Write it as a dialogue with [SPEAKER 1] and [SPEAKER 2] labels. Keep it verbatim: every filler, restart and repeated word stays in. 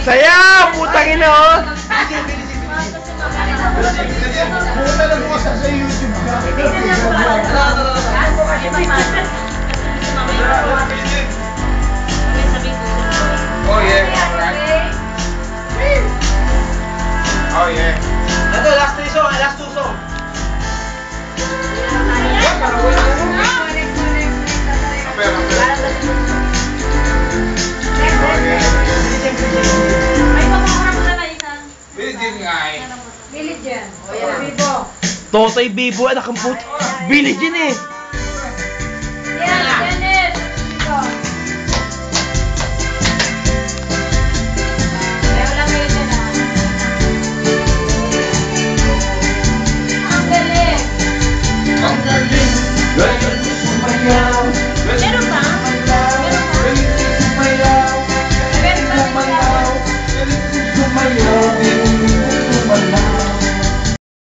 [SPEAKER 1] Saya! Putang ina oh!
[SPEAKER 2] Puta na bukas sa YouTube ka.
[SPEAKER 3] Oh yeah. Oh yeah.
[SPEAKER 2] Ito, last two song, last two song.
[SPEAKER 1] Totoy Bibo, anak ang puto. Billy Jean eh!